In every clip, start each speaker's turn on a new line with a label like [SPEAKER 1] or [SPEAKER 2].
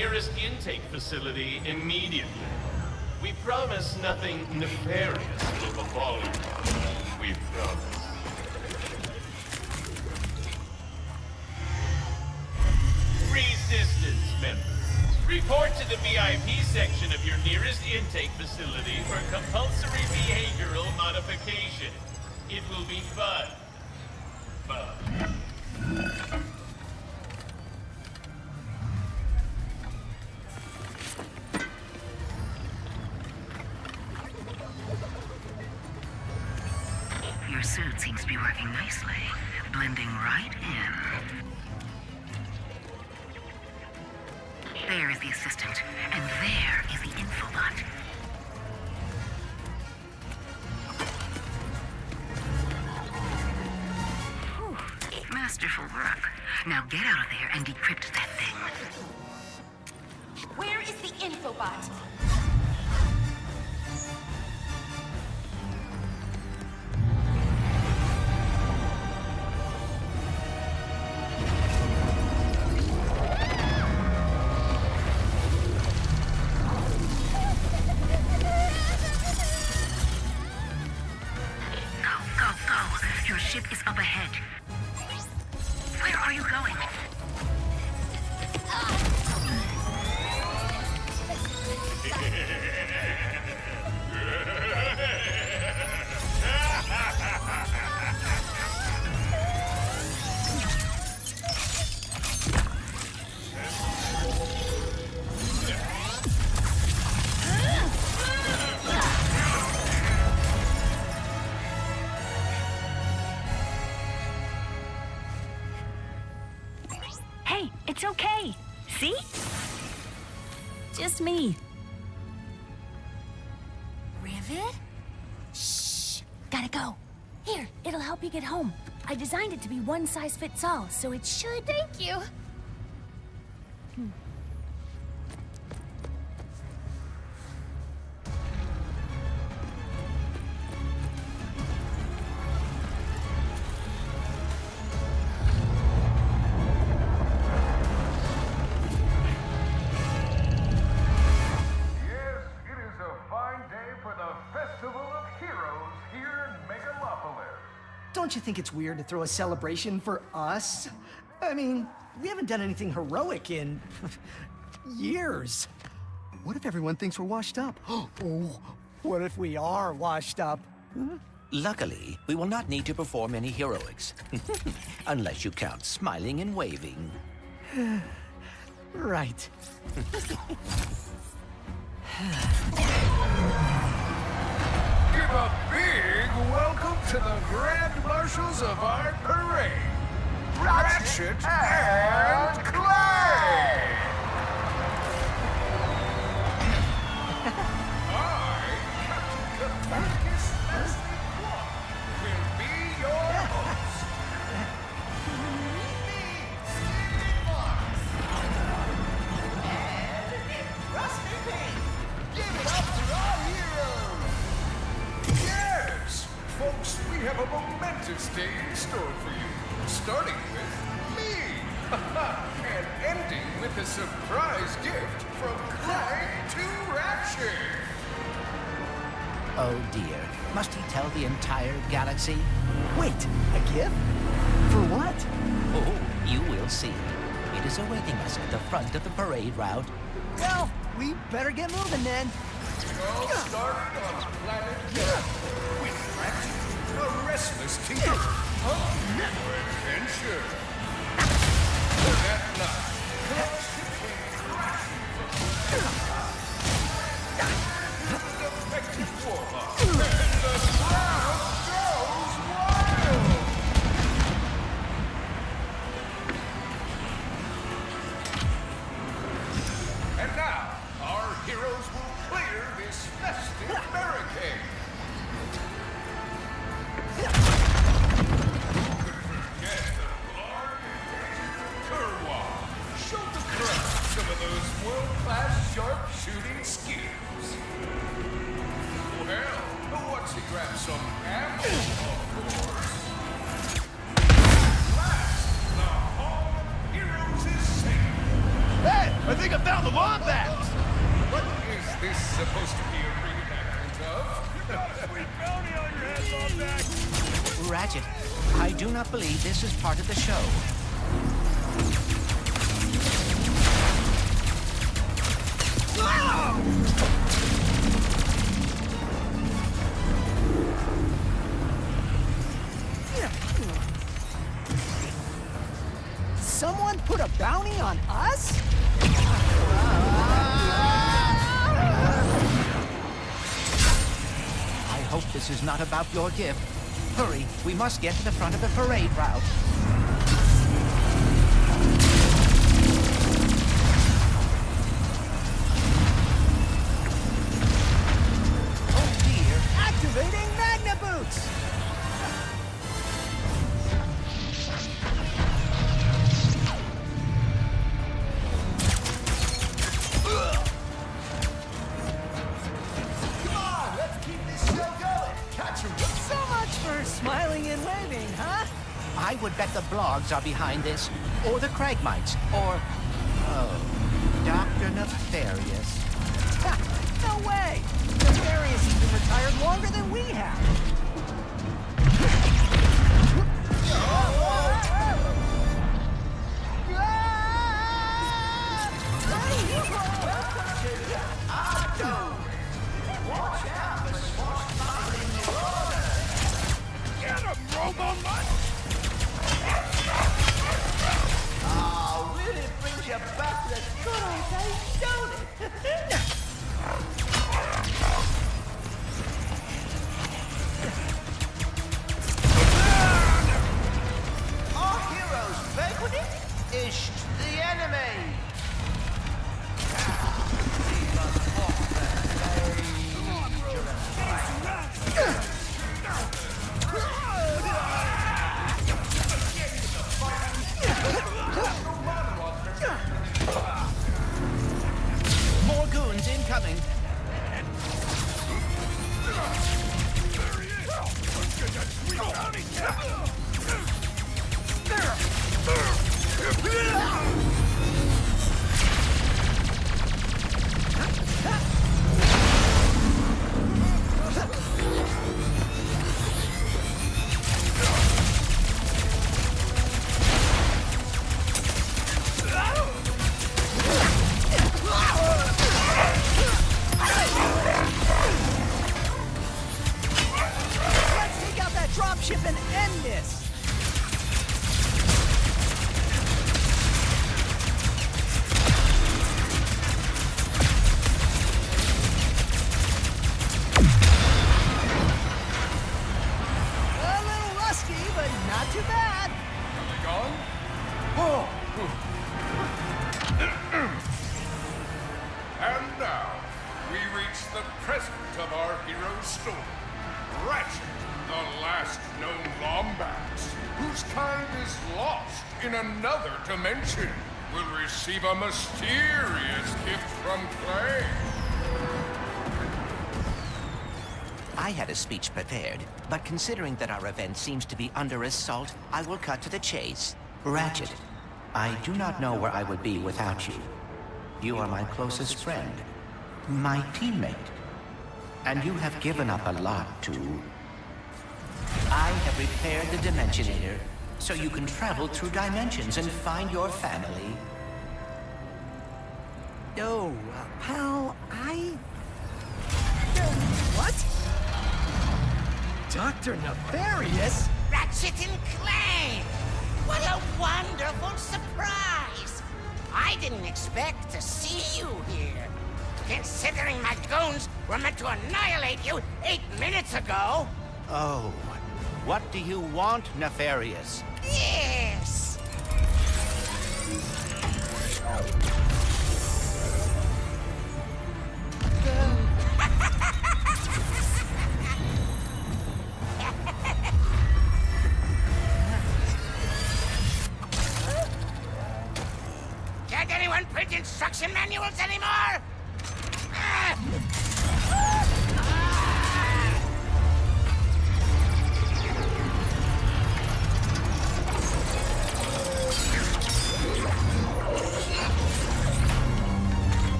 [SPEAKER 1] nearest intake facility immediately. We promise nothing nefarious will befall you. We promise. Resistance members, report to the VIP section of your nearest intake facility for compulsory behavioral modification. It will be fun. Fun.
[SPEAKER 2] Your suit seems to be working nicely, blending right in. There is the assistant, and there is the infobot. Whew. Masterful work. Now get out of there and decrypt that thing.
[SPEAKER 3] Where is the infobot?
[SPEAKER 2] Your ship is up ahead. Where are you going?
[SPEAKER 4] It's okay. See? Just me.
[SPEAKER 3] Rivet?
[SPEAKER 4] Shh. Gotta go. Here, it'll help you get home. I designed it to be one size fits all, so it should...
[SPEAKER 3] Thank you.
[SPEAKER 5] Don't you think it's weird to throw a celebration for us? I mean, we haven't done anything heroic in years. What if everyone thinks we're washed up? Oh, what if we are washed up? Huh?
[SPEAKER 6] Luckily, we will not need to perform any heroics. Unless you count smiling and waving.
[SPEAKER 5] Right.
[SPEAKER 7] Give a big welcome to the Grand Marshals of our parade, Ratchet and Clank! I, Captain Copernicus Leslie Clark, will be your host. Me, Stevie Fox. And Rusty Pink. Give it up to our heroes! Yes! Folks, we have a momentous day in store for you. Starting with me. And ending with a surprise gift from Clank to Ratchet.
[SPEAKER 6] Oh dear, must he tell the entire galaxy?
[SPEAKER 5] Wait, a gift? For what?
[SPEAKER 6] Oh, you will see. It is awaiting us at the front of the parade route.
[SPEAKER 5] Well, we better get moving then.
[SPEAKER 7] It all started on planet Earth with Ratchet, a restless tinker, hungry for adventure. That night, Clank became the defective warlock, and the crowd goes wild. And now, our heroes will clear this festive barricade. Who could forget the glorious Kurwa? Show the crowd some of those world-class sharp-shooting skills. Well, once he grabs some ammo, of course. Last, the Hall of Heroes is safe.
[SPEAKER 5] Hey, are
[SPEAKER 8] think I found the wombats!
[SPEAKER 7] What is this supposed to be a reenactment of?
[SPEAKER 8] You got a sweet bounty on your head, Wombat!
[SPEAKER 6] Ratchet, I do not believe this is part of the show.
[SPEAKER 5] Someone put a bounty on us?
[SPEAKER 6] I hope this is not about your gift. Hurry, we must get to the front of the parade route. Oh dear.
[SPEAKER 5] Activating Magna Boots!
[SPEAKER 8] Come on, let's keep this show going! Catch 'em!
[SPEAKER 5] So much for smiling and waving, huh?
[SPEAKER 6] I would bet the blogs are behind this, or the Cragmites, or... oh, Dr. Nefarious.
[SPEAKER 5] Ha, no way! Nefarious has been retired longer than we have.
[SPEAKER 8] Get 'em, Robo-Mutt! Oh, really brings you back to the good old days, don't it? Our heroes vanquishing is the enemy! We must walk
[SPEAKER 6] More goons incoming.
[SPEAKER 5] Let's take out that dropship and end this! A little rusty, but not too bad.
[SPEAKER 7] Are they gone? Oh. And now, we reach the present of our hero's story. Ratchet, the last known Lombax, whose kind is lost in another dimension, will receive a mysterious gift from Clay.
[SPEAKER 6] I had a speech prepared, but considering that our event seems to be under assault, I will cut to the chase. Ratchet, I do not know where I would be without you. You are my closest friend, my teammate, and you have given up a lot to... I have repaired the Dimensionator, so you can travel through dimensions and find your family.
[SPEAKER 5] Oh, pal, what? Dr. Nefarious?
[SPEAKER 9] Ratchet and Clank! What a wonderful surprise! I didn't expect to see you here. Considering my goons were meant to annihilate you 8 minutes ago.
[SPEAKER 6] Oh, what do you want, Nefarious?
[SPEAKER 9] Yes! Can't anyone print instruction manuals anymore?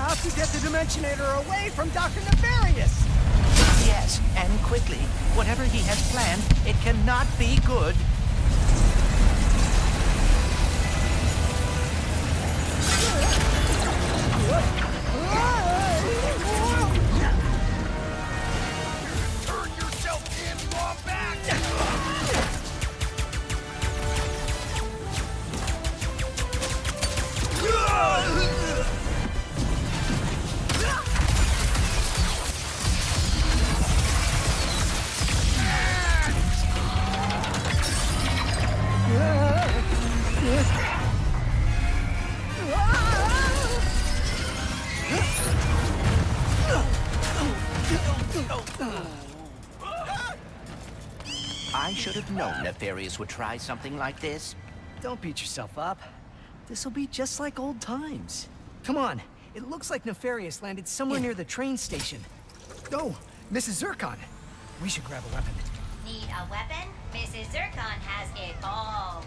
[SPEAKER 5] have to get the Dimensionator away from Dr. Nefarious!
[SPEAKER 6] Yes, and quickly. Whatever he has planned, it cannot be good.
[SPEAKER 7] Turn yourself in, Wombat!
[SPEAKER 6] I should have known Nefarious would try something like this.
[SPEAKER 5] Don't beat yourself up. This'll be just like old times. Come on, it looks like Nefarious landed somewhere near the train station. Oh, Mrs. Zircon. We should grab a weapon.
[SPEAKER 10] Need a weapon? Mrs. Zircon has it all.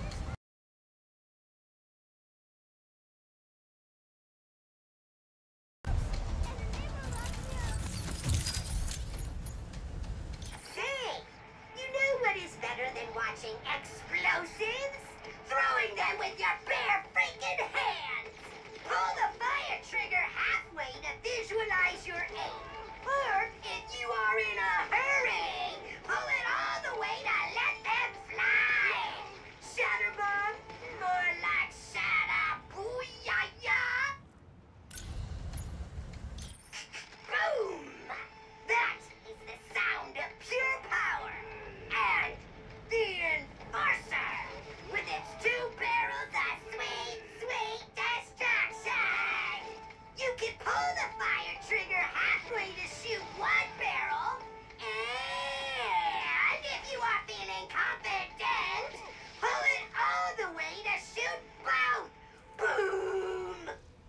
[SPEAKER 9] Hey, you know what is better than watching explosives? Throwing them with your bare freaking hands! Pull the fire trigger halfway to visualize your aim. Or, if you are in a hurry, pull it all the way to let them fly! Shatterbomb? More like Shatter-booyah-ya! Boom! That is the sound of pure power! And the Enforcer! With its 2 barrels of sweet, sweet destruction! You can pull the fire trigger halfway to shoot 1 barrel, and if you are feeling confident, pull it all the way to shoot both! Boom!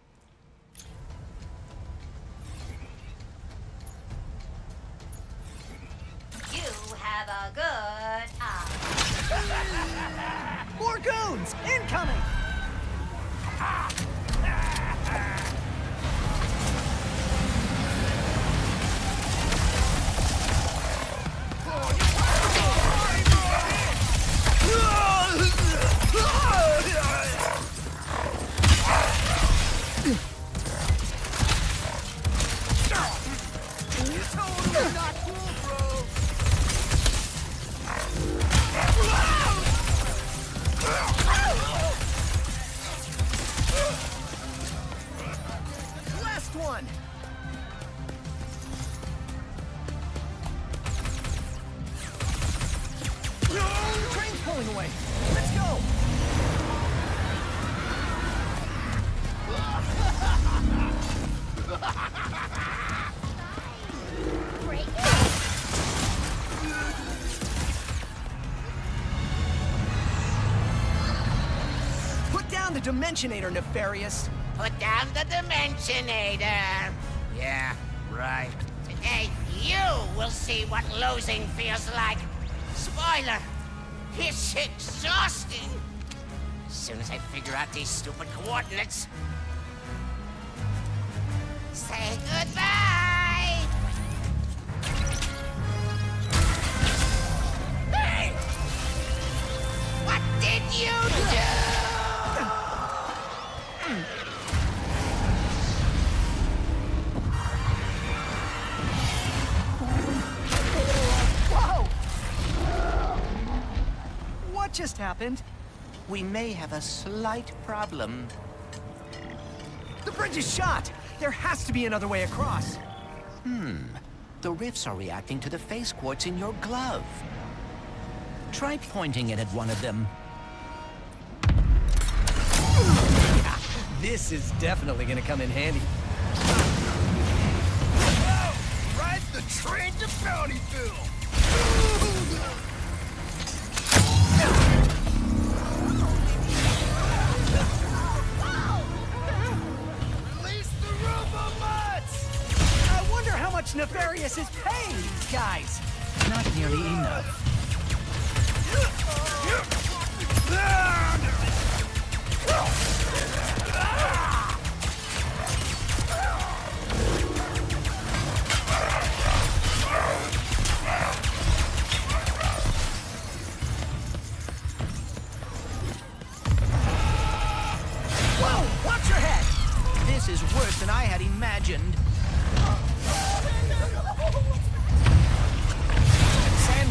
[SPEAKER 10] You have a good eye.
[SPEAKER 5] More goons! Incoming!
[SPEAKER 7] Totally not cool, bro!
[SPEAKER 5] Last one! Train's pulling away! Let's go! Put down the Dimensionator, Nefarious!
[SPEAKER 9] Put down the Dimensionator! Yeah, right. Today, you will see what losing feels like. Spoiler! It's exhausting! As soon as I figure out these stupid coordinates... Say goodbye! Hey! What did you do?
[SPEAKER 5] Whoa! What just happened?
[SPEAKER 6] We may have a slight problem.
[SPEAKER 5] The bridge is shot! There has to be another way across!
[SPEAKER 6] The rifts are reacting to the phase quartz in your glove. Try pointing it at one of them.
[SPEAKER 5] This is definitely gonna come in handy.
[SPEAKER 7] Ride the train to Bountyville! Release the Robomutts!
[SPEAKER 5] I wonder how much Nefarious is paying these guys!
[SPEAKER 6] Not nearly enough. was worse than I had imagined. Sam?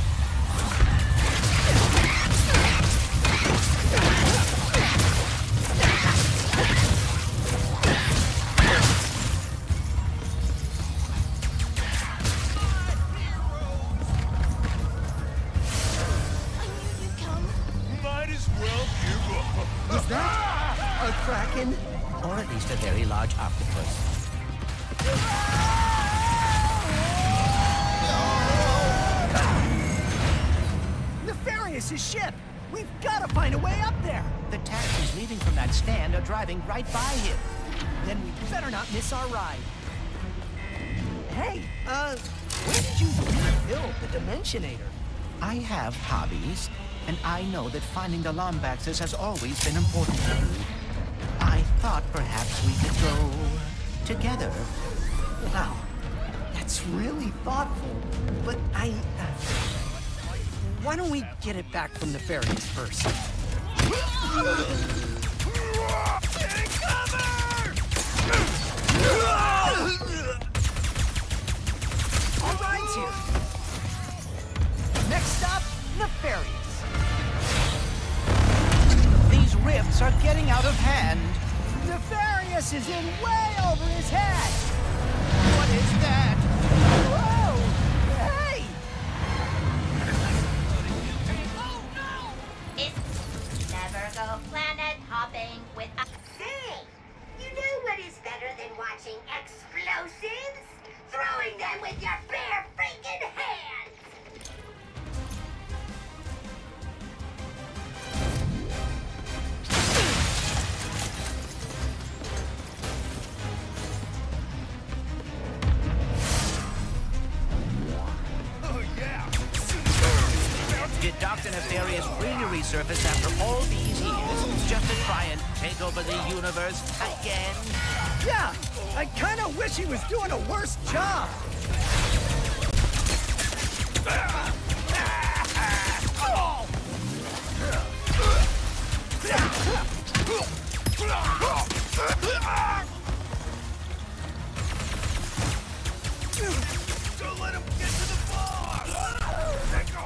[SPEAKER 1] Might as well give up.
[SPEAKER 5] Was that a kraken?
[SPEAKER 6] Or at least a very large octopus.
[SPEAKER 5] Nefarious' ship! We've got to find a way up there!
[SPEAKER 6] The taxis leaving from that stand are driving right by him.
[SPEAKER 5] Then we better not miss our ride. Hey, where did you build the Dimensionator?
[SPEAKER 6] I have hobbies, and I know that finding the Lombaxes has always been important to you. I thought perhaps we could go together.
[SPEAKER 5] Wow, that's really thoughtful. But why don't we get it back from Nefarious first?
[SPEAKER 7] Take cover!
[SPEAKER 5] All ride's here. Next stop, Nefarious.
[SPEAKER 6] These rifts are getting out of hand.
[SPEAKER 5] Nefarious is in way over his head.
[SPEAKER 6] What is that?
[SPEAKER 5] Whoa! Hey!
[SPEAKER 10] It's never go planet hopping without.
[SPEAKER 9] Say, you know what is better than watching explosives? Throwing them with your bare freaking hands!
[SPEAKER 6] Did Dr. Nefarious really resurface after all these years just to try and take over the universe again?
[SPEAKER 5] Yeah, I kind of wish he was doing a worse job.
[SPEAKER 7] Don't let him get to the bar! Let go!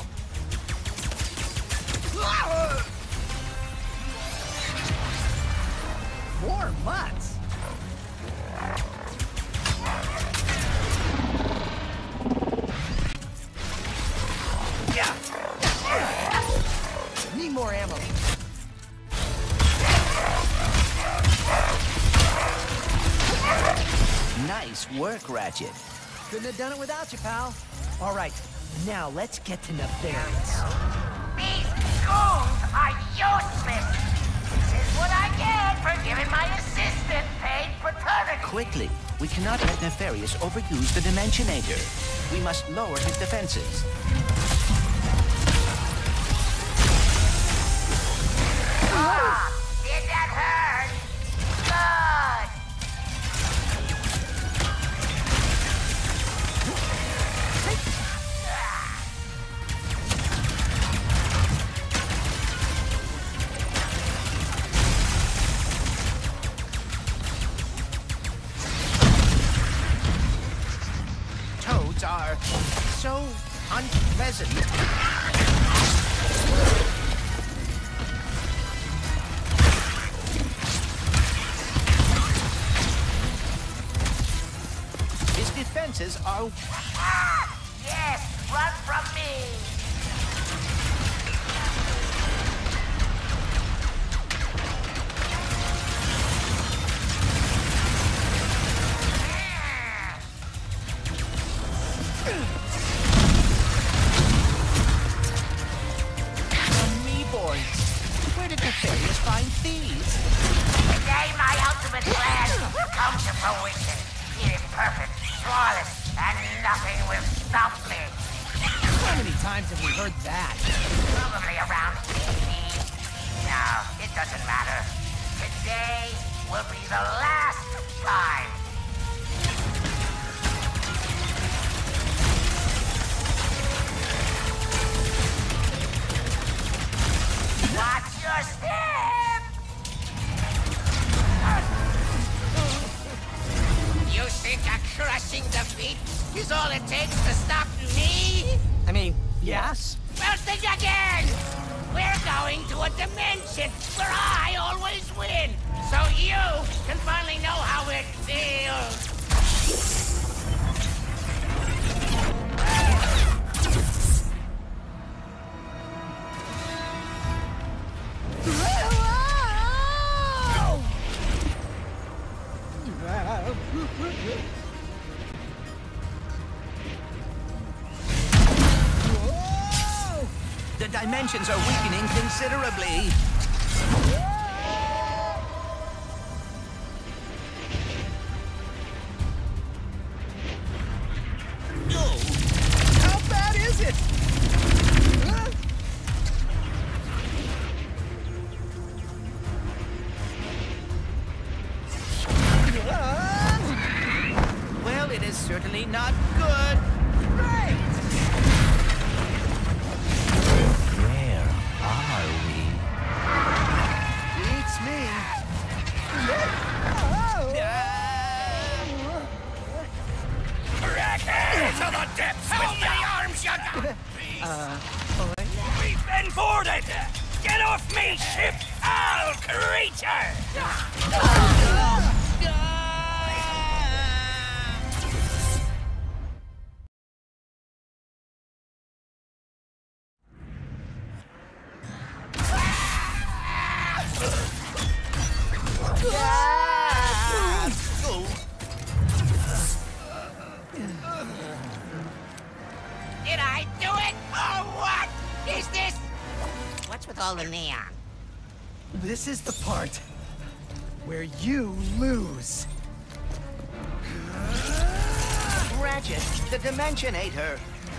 [SPEAKER 5] More mutts. Yeah. Need more ammo.
[SPEAKER 6] Nice work, Ratchet.
[SPEAKER 5] Couldn't have done it without you, pal. All right, now let's get to Nefarious.
[SPEAKER 9] These goons are useless! This is what I get for giving my assistant paid paternity!
[SPEAKER 6] Quickly, we cannot let Nefarious overuse the Dimensionator. We must lower his defenses.
[SPEAKER 9] Ah, did that hurt? Good!
[SPEAKER 6] Toads are so unpleasant. His defenses are...
[SPEAKER 9] Ah! Yes, run from me!
[SPEAKER 6] Me boys. Where did Nefarious find these?
[SPEAKER 9] Today my ultimate plan comes to fruition. It is perfect, flawless, and nothing will stop me.
[SPEAKER 5] How many times have we heard that?
[SPEAKER 9] Probably around 50. No, it doesn't matter. Today will be the last time. Watch your step! crushing defeat is all it takes to stop me?
[SPEAKER 5] I mean, yes.
[SPEAKER 9] Well, think again! We're going to a dimension where I always win, so you can finally know how it feels.
[SPEAKER 6] The dimensions are weakening considerably.
[SPEAKER 5] How bad is it?
[SPEAKER 6] Well, it is certainly not good.
[SPEAKER 5] Right.
[SPEAKER 6] Where are we?
[SPEAKER 5] Beats me.
[SPEAKER 9] To the depths! How many arms you got? We've been boarded! Get off me, ship, foul creature! Did I do it, or what? Is this... What's with all the neon?
[SPEAKER 5] This is the part where you lose.
[SPEAKER 6] Ratchet, the Dimensionator.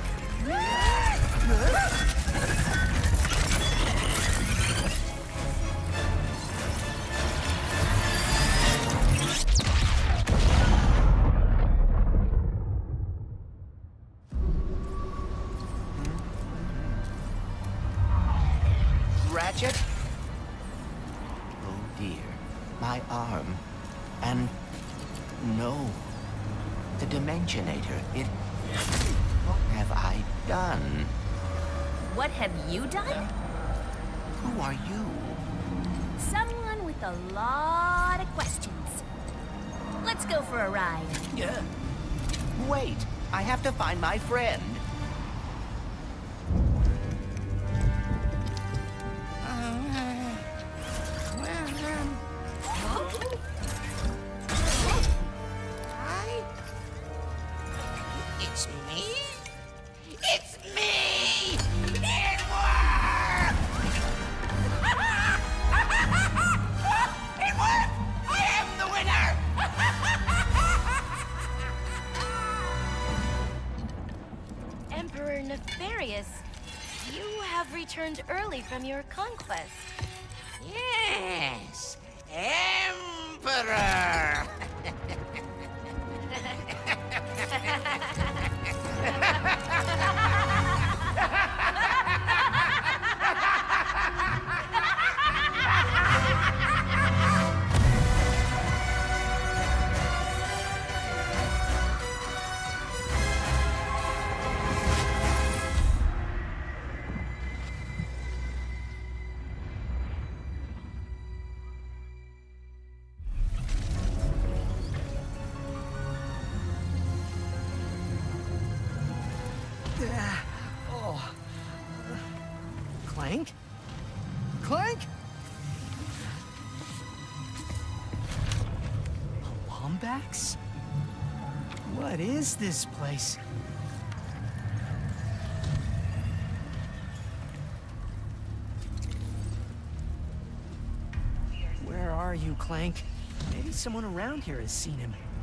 [SPEAKER 6] Ratchet? Oh dear, my arm. And no, the Dimensionator, it... What have I done?
[SPEAKER 4] What have you done?
[SPEAKER 6] Who are you?
[SPEAKER 4] Someone with a lot of questions. Let's go for a ride.
[SPEAKER 6] Wait, I have to find my friend.
[SPEAKER 9] Hi? It's me? It's me! It worked! It worked! I am the winner!
[SPEAKER 3] Emperor Nefarious, you have returned early from your conquest.
[SPEAKER 9] Yes, Emperor!
[SPEAKER 5] Oh. Clank? Clank? Lombax? What is this place? Where are you, Clank? Maybe someone around here has seen him.